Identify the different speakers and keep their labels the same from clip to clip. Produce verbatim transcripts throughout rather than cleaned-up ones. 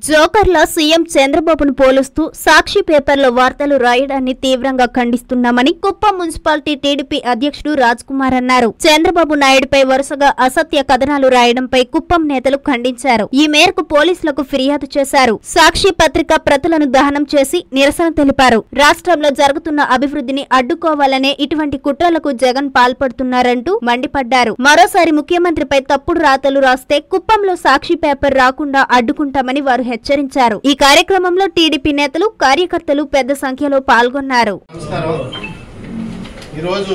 Speaker 1: జోకర్ల CM చంద్రబాబును పోలుస్తూ సాక్షి పేపర్లో వార్తలు రాయడాన్ని తీవ్రంగా ఖండిస్తున్నామని కుప్పం మున్సిపాలిటీ టీడీపీ అధ్యక్షుడు రాజ్ కుమార్ అన్నారు. చంద్రబాబు నాయుడుపై వరుసగా అసత్య కథనాలు రాయడంపై కుప్పం నేతలు ఖండించారు. ఈ మేరకు పోలీసులకు ఫిర్యాదు చేశారు. సాక్షి పత్రిక ప్రతులను దహనం చేసి నిరసన తెలిపారు. రాష్ట్రంలో జరుగుతున్న అభివృద్ధిని అడ్డుకోవాలనే ఇటువంటి కుట్రలకు జగన్ పాల్పడుతున్నారంటూ మండిపడ్డారు. మరోసారి ముఖ్యమంత్రిపై తప్పుడు రాతలు రాస్తే కుప్పంలో సాక్షి పేపర్ రాకుండా అడ్డుకుంటామని వారు హెచ్చరించారు. ఈ కార్యక్రమంలో టీడీపీ నేతలు కార్యకర్తలు పెద్ద సంఖ్యలో పాల్గొన్నారు.
Speaker 2: ఈరోజు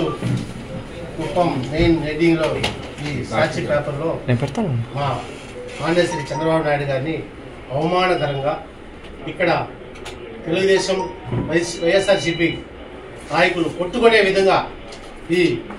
Speaker 2: కుప్పం మెయిన్ హెడ్డింగ్ లో ఈ సాక్షి పేపర్ లో మా ఆంధ్రశ్రీ చంద్రబాబు నాయుడు గారిని అవమానకరంగా ఇక్కడ తెలుగుదేశం వైఎస్ఆర్సీపీ నాయకులు కొట్టుకునే విధంగా ఈ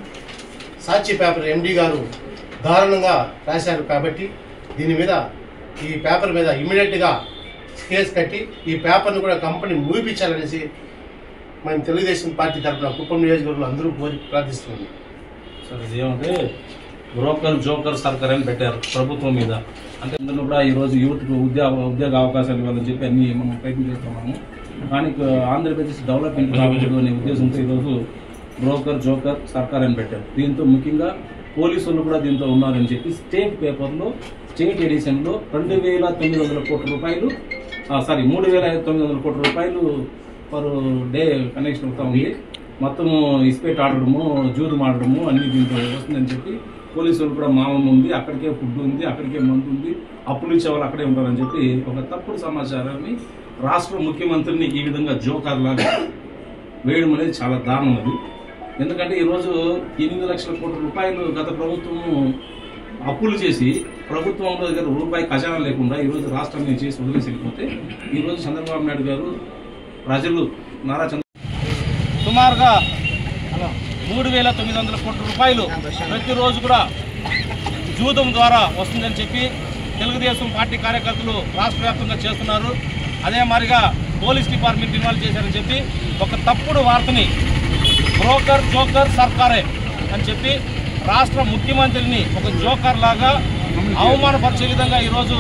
Speaker 2: సాక్షి పేపర్ ఎండీ గారు దారుణంగా రాశారు. కాబట్టి దీని మీద ఈ పేపర్ మీద ఇమ్మీడియట్గా కేసు కట్టి ఈ పేపర్ను కూడా కంపెనీ మూపించాలనేసి మేము తెలుగుదేశం పార్టీ తరఫున కుప్పం నియోజకవర్గంలో అందరూ కోరి ప్రార్థిస్తున్నాం.
Speaker 3: సార్ ఇదేమంటే బ్రోకర్ జోకర్ సర్కార్ అని పెట్టారు ప్రభుత్వం మీద. అంటే అందులో కూడా ఈరోజు యూత్కు ఉద్యోగ ఉద్యోగ అవకాశాలు ఇవ్వాలని చెప్పి అన్ని మనం ప్రయత్నం చేస్తున్నాము. కానీ ఆంధ్రప్రదేశ్ డెవలప్మెంట్ కావద్దు అనే ఉద్దేశంతో ఈరోజు బ్రోకర్ జోకర్ సర్కార్ అని పెట్టారు. దీంతో ముఖ్యంగా పోలీసులు కూడా దీంతో ఉన్నారని చెప్పి స్టేట్ పేపర్లో స్టేట్ ఎడిషన్లో రెండు వేల తొమ్మిది వందల కోట్ల రూపాయలు సారీ మూడు వేల తొమ్మిది వందల కోట్ల రూపాయలు పర్ డే కనెక్షన్ అవుతా ఉంది. మొత్తము ఇస్పేట్ ఆడడము జూదం ఆడడము అన్ని దీంట్లో వస్తుందని చెప్పి పోలీసులు కూడా మామూలు ఉంది, అక్కడికే ఫుడ్ ఉంది, అక్కడికే మందు ఉంది, అప్పులు ఇచ్చేవాళ్ళు అక్కడే ఉంటారని చెప్పి ఒక తప్పుడు సమాచారాన్ని రాష్ట్ర ముఖ్యమంత్రిని ఈ విధంగా జోకర్ లాగా వేయడం అనేది చాలా దారుణం. అది ఎందుకంటే ఈరోజు ఎనిమిది లక్షల కోట్ల రూపాయలు గత ప్రభుత్వము అప్పులు చేసి ప్రభుత్వంలో దగ్గర రూపాయి ఖజానా లేకుండా ఈరోజు రాష్ట్రాన్ని చేసి వదిలేసి వెళ్ళిపోతే ఈరోజు చంద్రబాబు నాయుడు గారు ప్రజలు నారా చంద్ర సుమారుగా మూడు వేల తొమ్మిది వందల కోట్ల రూపాయలు ప్రతిరోజు కూడా జూదం ద్వారా వస్తుందని చెప్పి తెలుగుదేశం పార్టీ కార్యకర్తలు రాష్ట్ర వ్యాప్తంగా చేస్తున్నారు. అదే మాదిరిగా పోలీస్ డిపార్ట్మెంట్ ఇన్వాల్వ్ చేశారని చెప్పి ఒక తప్పుడు వార్తని బ్రోకర్ జోకర్ సర్కారే అని చెప్పి రాష్ట్ర ముఖ్యమంత్రిని ఒక జోకర్ లాగా అవమానపరిచే విధంగా ఈరోజు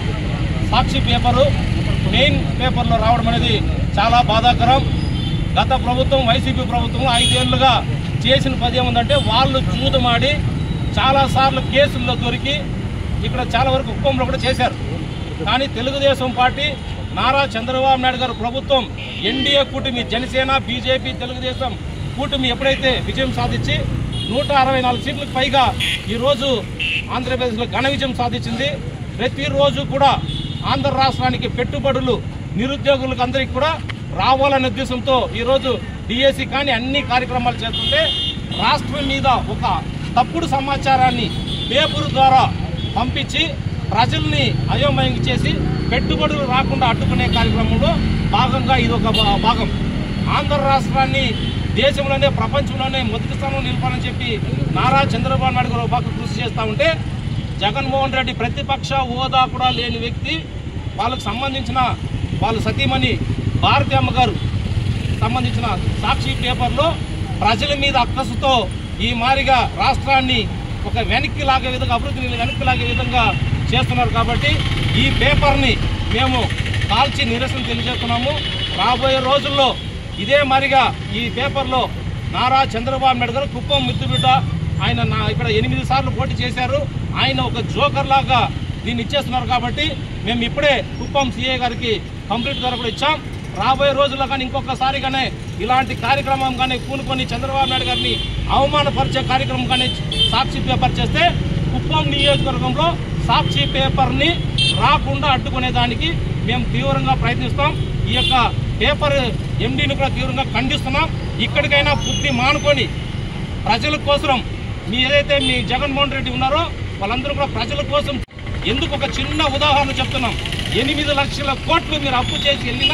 Speaker 3: సాక్షి పేపరు మెయిన్ పేపర్లో రావడం అనేది చాలా బాధాకరం. గత ప్రభుత్వం వైసీపీ ప్రభుత్వం ఐదేళ్లుగా చేసిన పది ఏముందంటే వాళ్ళు జూదమాడి చాలాసార్లు కేసుల్లో దొరికి ఇక్కడ చాలా వరకు కుప్పంలో కూడా చేశారు. కానీ తెలుగుదేశం పార్టీ నారా చంద్రబాబు నాయుడు గారు ప్రభుత్వం ఎన్డీఏ కూటమి జనసేన బీజేపీ తెలుగుదేశం కూటమి ఎప్పుడైతే విజయం సాధించి నూట అరవై నాలుగు సీట్లకు పైగా ఈరోజు ఆంధ్రప్రదేశ్లో ఘన విజయం సాధించింది. ప్రతిరోజు కూడా ఆంధ్ర రాష్ట్రానికి పెట్టుబడులు నిరుద్యోగులకు అందరికీ కూడా రావాలనే ఉద్దేశంతో ఈరోజు డిఎస్సి కానీ అన్ని కార్యక్రమాలు చేస్తుంటే రాష్ట్రం మీద ఒక తప్పుడు సమాచారాన్ని పేపర్ ద్వారా పంపించి ప్రజల్ని అయోమయం చేసి పెట్టుబడులు రాకుండా అడ్డుకునే కార్యక్రమంలో భాగంగా ఇది ఒక భాగం. ఆంధ్ర రాష్ట్రాన్ని దేశంలోనే ప్రపంచంలోనే మొదటి స్థానంలో నిలపాలని చెప్పి నారా చంద్రబాబు నాయుడు గారు బాగా కృషి చేస్తూ ఉంటే జగన్మోహన్ రెడ్డి ప్రతిపక్ష హోదా కూడా లేని వ్యక్తి వాళ్ళకు సంబంధించిన వాళ్ళ సతీమణి భారతి అమ్మ గారు సంబంధించిన సాక్షి పేపర్లో ప్రజల మీద అక్కసుతో ఈ మారిగా రాష్ట్రాన్ని ఒక వెనక్కి లాగే విధంగా అభివృద్ధిని వెనక్కి లాగే విధంగా చేస్తున్నారు. కాబట్టి ఈ పేపర్ని మేము కాల్చి నిరసన తెలియజేస్తున్నాము. రాబోయే రోజుల్లో ఇదే మారిగా ఈ పేపర్లో నారా చంద్రబాబు నాయుడు గారు కుప్పం మిత్రుబిడ్డ ఆయన నా ఇక్కడ ఎనిమిది సార్లు పోటీ చేశారు. ఆయన ఒక జోకర్ లాగా దీన్ని ఇచ్చేస్తున్నారు. కాబట్టి మేము ఇప్పుడే కుప్పం సీఏ గారికి కంప్లీట్ ధర కూడా ఇచ్చాం. రాబోయే రోజుల్లో కానీ ఇంకొకసారిగానే ఇలాంటి కార్యక్రమం కానీ పూనుకొని చంద్రబాబు నాయుడు గారిని అవమానపరిచే కార్యక్రమం కానీ సాక్షి పేపర్ చేస్తే కుప్పం నియోజకవర్గంలో సాక్షి పేపర్ని రాకుండా అడ్డుకునేదానికి మేము తీవ్రంగా ప్రయత్నిస్తాం. ఈ యొక్క పేపర్ ఎండీని కూడా తీవ్రంగా ఖండిస్తున్నాం. ఇక్కడికైనా బుద్ధి మానుకొని ప్రజల కోసం మీ ఏదైతే మీ జగన్మోహన్ రెడ్డి ఉన్నారో వాళ్ళందరూ కూడా ప్రజల కోసం ఎందుకు ఒక చిన్న ఉదాహరణ చెప్తున్నాం. ఎనిమిది లక్షల కోట్లు మీరు అప్పు చేసి వెళ్ళినా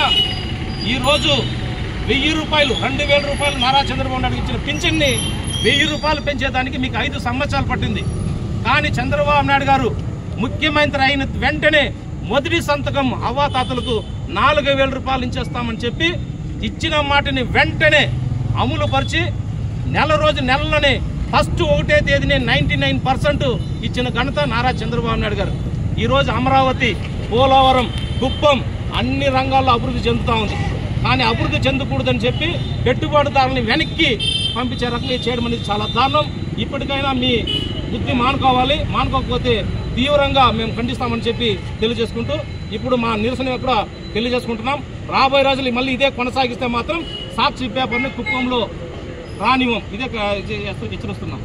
Speaker 3: ఈరోజు వెయ్యి రూపాయలు రెండు వేల రూపాయలు నారా చంద్రబాబు నాయుడు ఇచ్చిన పింఛన్ని వెయ్యి రూపాయలు పెంచేదానికి మీకు ఐదు సంవత్సరాలు పట్టింది. కానీ చంద్రబాబు నాయుడు గారు ముఖ్యమంత్రి అయిన వెంటనే మొదటి సంతకం అవ్వాతాతలకు నాలుగు వేల రూపాయలు ఇచ్చేస్తామని చెప్పి ఇచ్చిన మాటని వెంటనే అమలు పరిచి నెల రోజు నెలలోనే ఫస్ట్ ఒకటే తేదీనే నైన్టీ నైన్ పర్సెంట్ ఇచ్చిన ఘనత నారా చంద్రబాబు నాయుడు గారు. ఈరోజు అమరావతి పోలవరం, కుప్పం అన్ని రంగాల్లో అభివృద్ధి చెందుతూ ఉంది. కానీ అభివృద్ధి చెందకూడదని చెప్పి పెట్టుబడిదారులని వెనక్కి పంపించే రకంగా చేయడం అనేది చాలా దారుణం. ఇప్పటికైనా మీ బుద్ధి మానుకోవాలి. మానుకోకపోతే తీవ్రంగా మేము ఖండిస్తామని చెప్పి తెలియజేసుకుంటూ ఇప్పుడు మా నిరసన ఎక్కడ తెలియజేసుకుంటున్నాం. రాబోయే రోజులు మళ్ళీ ఇదే కొనసాగిస్తే మాత్రం సాక్షి పేపర్ని కుప్పంలో రానివ్వం. ఇదే హెచ్చరిస్తున్నాం.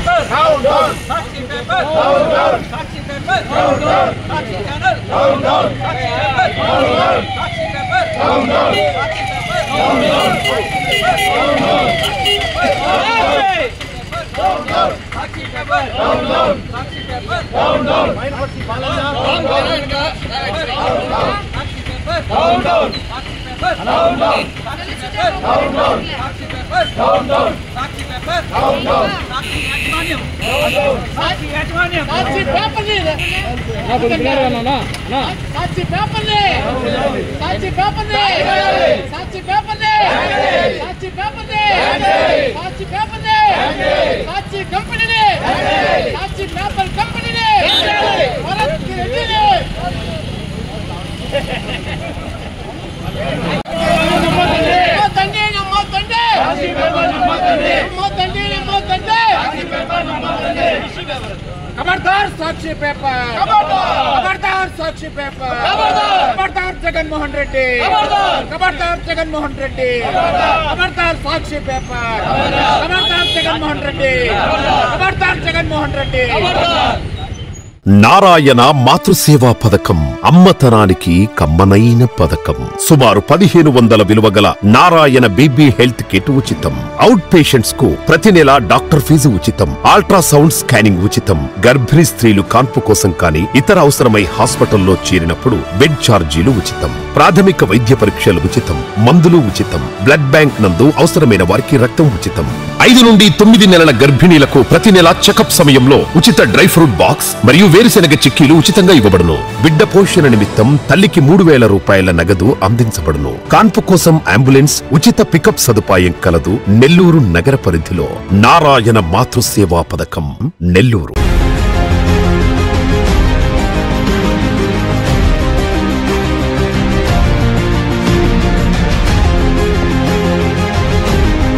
Speaker 4: खबरदार साक्षी पेपर, खबरदार साक्षी पेपर, खबरदार जगनमोहन रेड्डी, खबरदार जगनमोहन रेड्डी, खबरदार साक्षी पेपर, खबरदार जगनमोहन रेड्डी, खबरदार जगनमोहन रेड्डी.
Speaker 5: నారాయణ మాతృసేవా పథకం అమ్మతనానికి కమ్మనైన పథకం. సుమారు పదిహేను వందల విలువ గల నారాయణ బీబీ హెల్త్ కిట్ ఉచితం. అవుట్ పేషెంట్స్ కు ప్రతి నెల డాక్టర్ ఫీజు ఉచితం. అల్ట్రాసౌండ్ స్కానింగ్ ఉచితం. గర్భిణీ స్త్రీలు కాన్పు కోసం కానీ ఇతర అవసరమై హాస్పిటల్లో చేరినప్పుడు బెడ్ ఛార్జీలు ఉచితం. ప్రాథమిక వైద్య పరీక్షలు ఉచితం. మందులు ఉచితం. బ్లడ్ బ్యాంక్ నందు అవసరమైన వారికి రక్తం ఉచితం. ఐదు నుండి తొమ్మిది నెలల గర్భిణీలకు ప్రతి నెల చెకప్ సమయంలో ఉచిత డ్రై ఫ్రూట్ బాక్స్ మరియు వేరుశెనగ చిక్కీలు ఉచితంగా ఇవ్వబడును. బిడ్డ పోషణ నిమిత్తం తల్లికి మూడు వేల రూపాయల నగదు అందించబడును. కాన్పు కోసం అంబులెన్స్ ఉచిత పికప్ సదుపాయం కలదు. నెల్లూరు నగర పరిధిలో నారాయణ మాతృసేవా పథకం నెల్లూరు.